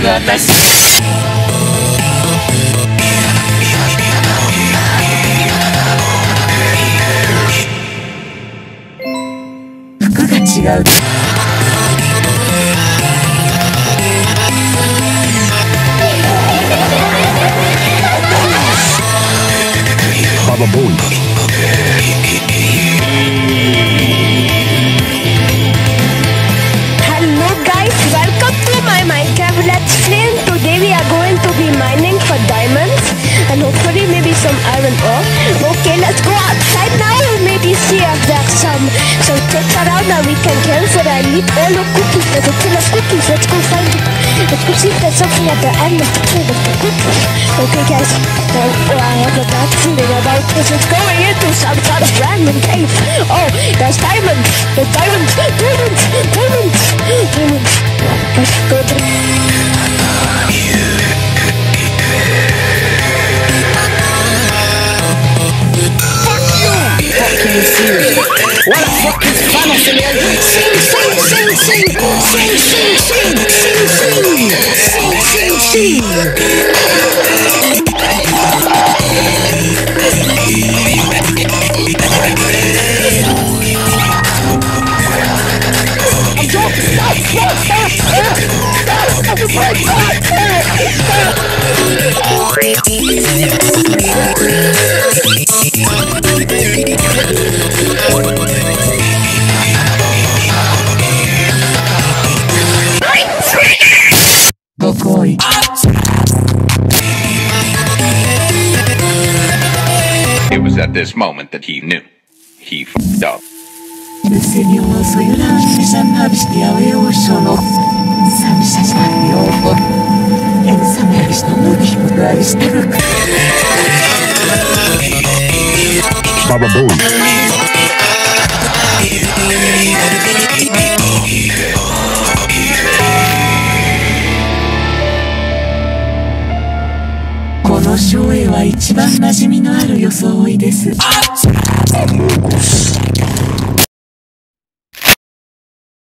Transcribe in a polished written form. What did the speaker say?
服が違う。ババボーイ。 Hello guys, welcome to my Minecraft Let's Play. Today we are going to be mining for diamonds and hopefully maybe some iron ore. Okay, let's go outside now and maybe see if there's some things around that we can kill so that I need all the cookies. There's a ton of cookies. Let's go find it. Let's go see if there's something at the end of the tree with the cookies. Okay guys, I have a bad feeling about this. It's going into some sort of random cave. Oh, there's diamonds. There's diamonds. Diamonds. Diamonds. Diamonds. Let's go there. Serious. What the fuck is funny? Sing, sing, sing, sing, sing, sing, sing, sing, sing, sing, Go boy. It was at this moment that he knew. He f***ed up. Dissension soyulan sisan habis diawe usono. Samisa sayo. En samebis no mudih mudaris teruk. Baba boy.この省エは一番馴染みのある装いです。アモグス。